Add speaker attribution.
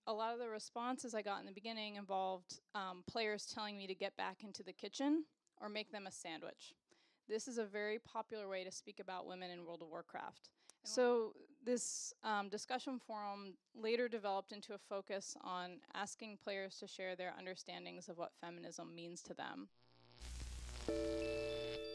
Speaker 1: a lot of the responses I got in the beginning involved players telling me to get back into the kitchen or make them a sandwich. This is a very popular way to speak about women in World of Warcraft. So this discussion forum later developed into a focus on asking players to share their understandings of what feminism means to them.